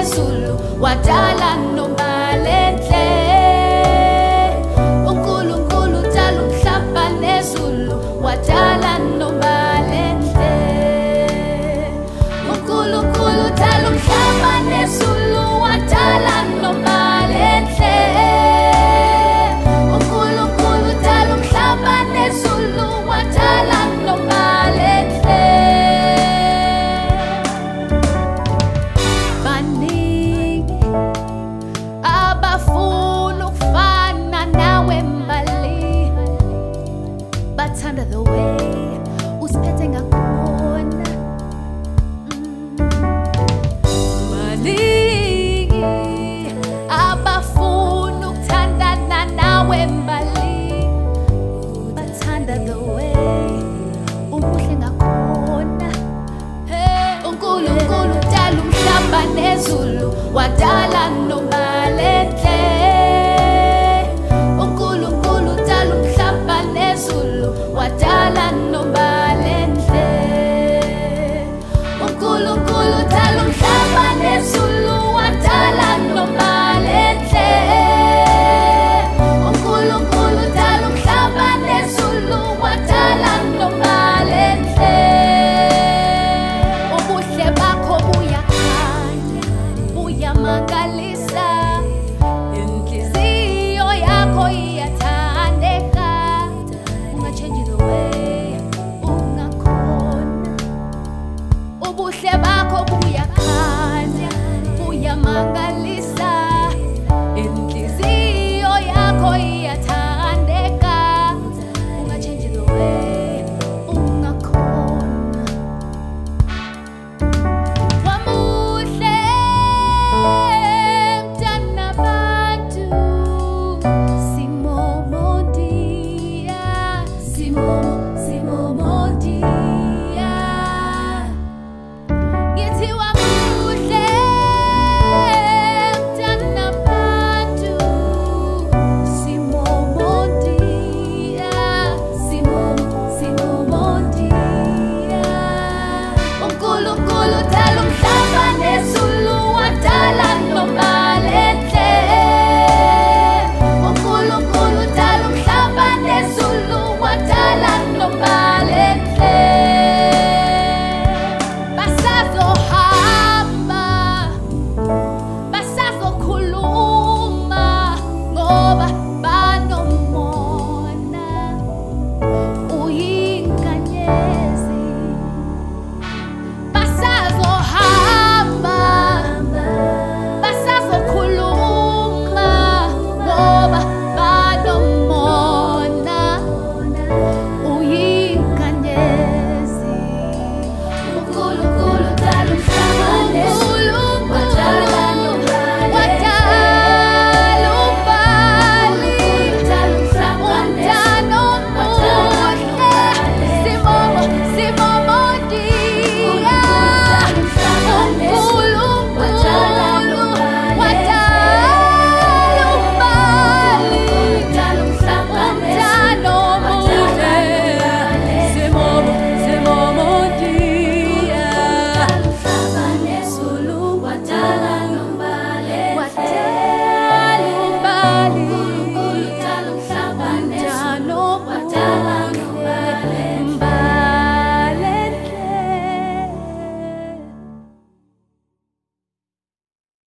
nezulu wadala nombalenhle. uNkulunkulu udala umhlaba nezulu wadala nombalenhle. uNkulunkulu udala umhlaba nezulu wadala nombalenhle. uNkulunkulu udala umhlaba nezulu wadala nombalenhle. Baningi abafuna ukufana nawe mbali, bathanda the way usiphethe ngakhona. Baningi abafuna ukuthandana nawe mbali, bathanda the way umuhle ngakhona. uNkulunkulu udala umhlaba nezulu wadala nombalenhle. uNkulunkulu udala umhlaba nezulu wadala nombalenhle. uNkulunkulu udala umhlaba nezulu wadala nombalenhle. uNkulunkulu udala umhlaba nezulu wadala nombalenhle. ubuhle bakho buyakhanya, buyamangalisa.